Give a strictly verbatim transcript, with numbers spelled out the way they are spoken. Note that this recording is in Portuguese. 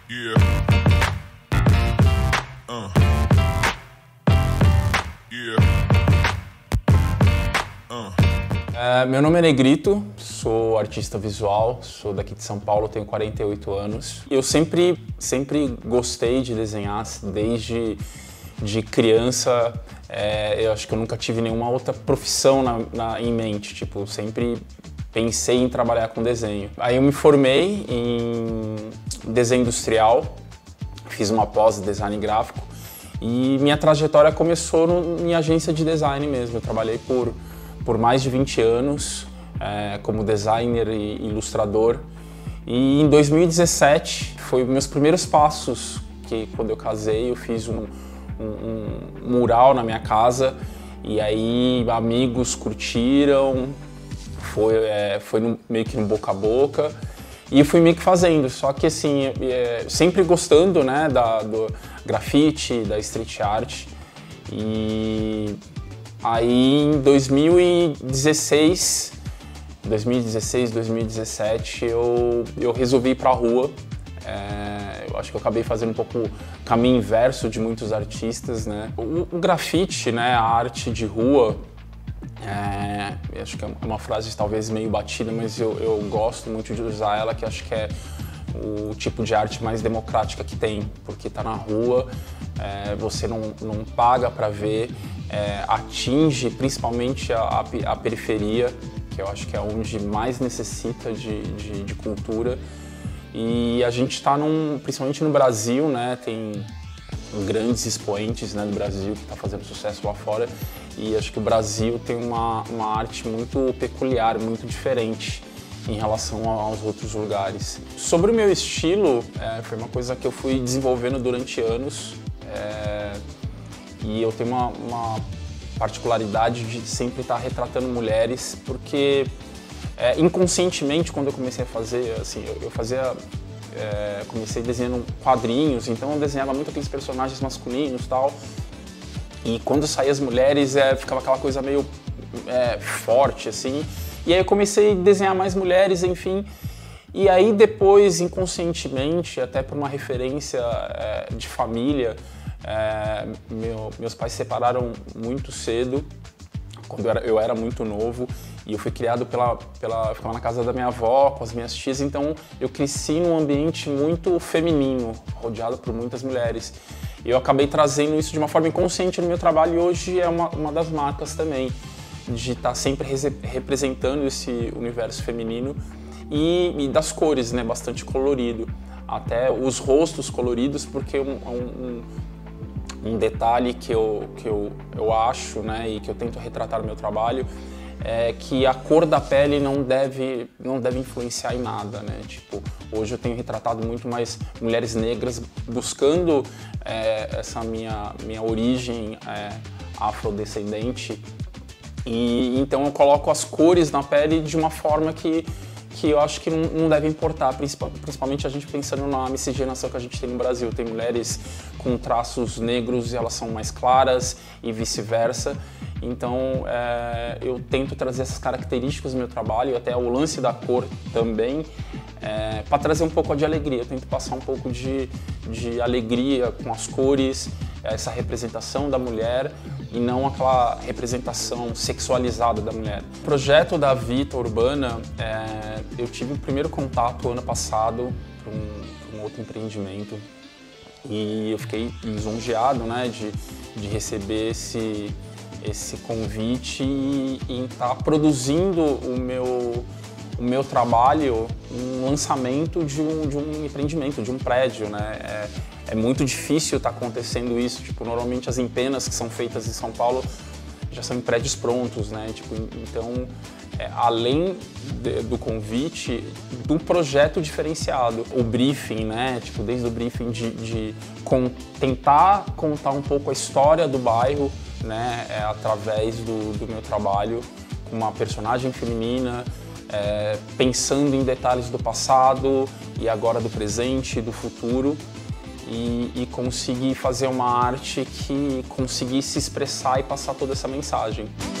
Yeah. Uh. Yeah. Uh. É, meu nome é Negrito, sou artista visual, sou daqui de São Paulo, tenho quarenta e oito anos. Eu sempre, sempre gostei de desenhar, desde de criança. É, eu acho que eu nunca tive nenhuma outra profissão na, na, em mente, tipo, sempre pensei em trabalhar com desenho. Aí eu me formei em desenho industrial, fiz uma pós em design gráfico e minha trajetória começou no, em agência de design mesmo. Eu trabalhei por, por mais de vinte anos é, como designer e ilustrador. E em dois mil e dezessete foi meus primeiros passos, que quando eu casei eu fiz um, um, um mural na minha casa e aí amigos curtiram. Foi, é, foi no, meio que no boca a boca e eu fui meio que fazendo, só que assim, é, sempre gostando, né, da, do grafite, da street art. E aí em dois mil e dezesseis, dois mil e dezesseis, dois mil e dezessete eu, eu resolvi ir pra rua. É, eu acho que eu acabei fazendo um pouco o caminho inverso de muitos artistas, né. O, o grafite, né, a arte de rua, É, acho que é uma frase talvez meio batida, mas eu, eu gosto muito de usar ela, que acho que é o tipo de arte mais democrática que tem, porque tá na rua, é, você não, não paga para ver, é, atinge principalmente a, a, a periferia, que eu acho que é onde mais necessita de, de, de cultura. E a gente está num, principalmente no Brasil, né, tem grandes expoentes, né, do Brasil que está fazendo sucesso lá fora. E acho que o Brasil tem uma, uma arte muito peculiar, muito diferente em relação aos outros lugares. Sobre o meu estilo, é, foi uma coisa que eu fui desenvolvendo durante anos. É, e eu tenho uma, uma particularidade de sempre estar retratando mulheres, porque é, inconscientemente, quando eu comecei a fazer, assim, eu, eu fazia... É, comecei desenhando quadrinhos, então eu desenhava muito aqueles personagens masculinos e tal. E quando saía as mulheres, é, ficava aquela coisa meio é, forte, assim. E aí eu comecei a desenhar mais mulheres, enfim. E aí depois, inconscientemente, até por uma referência é, de família, é, meu, meus pais se separaram muito cedo, quando eu era, eu era muito novo. E eu fui criado pela, pela... Eu ficava na casa da minha avó, com as minhas tias, então eu cresci num ambiente muito feminino, rodeado por muitas mulheres. E eu acabei trazendo isso de uma forma inconsciente no meu trabalho e hoje é uma, uma das marcas também, de estar sempre representando esse universo feminino e, e das cores, né, bastante colorido. Até os rostos coloridos, porque um, um, um detalhe que, eu, que eu, eu acho, né, e que eu tento retratar no meu trabalho é que a cor da pele não deve, não deve influenciar em nada, né? Tipo, hoje eu tenho retratado muito mais mulheres negras buscando é, essa minha, minha origem é, afrodescendente. E então eu coloco as cores na pele de uma forma que, que eu acho que não, não deve importar, principalmente a gente pensando na miscigenação que a gente tem no Brasil. Tem mulheres com traços negros e elas são mais claras e vice-versa. Então é, eu tento trazer essas características do meu trabalho, até o lance da cor também, é, para trazer um pouco de alegria. Eu tento passar um pouco de, de alegria com as cores, essa representação da mulher e não aquela representação sexualizada da mulher. O projeto da Vita Urbana, é, eu tive o primeiro contato ano passado para um, um outro empreendimento e eu fiquei lisonjeado, né, de, de receber esse... esse convite e estar tá produzindo o meu, o meu trabalho, um lançamento de um, de um empreendimento, de um prédio, né? É, é muito difícil estar tá acontecendo isso, tipo, normalmente as empenas que são feitas em São Paulo já são em prédios prontos, né? Tipo, então, é, além de, do convite, do projeto diferenciado, o briefing, né? Tipo, desde o briefing de, de com, tentar contar um pouco a história do bairro, né, é, através do, do meu trabalho com uma personagem feminina, é, pensando em detalhes do passado e agora do presente e do futuro e, e conseguir fazer uma arte que conseguisse expressar e passar toda essa mensagem.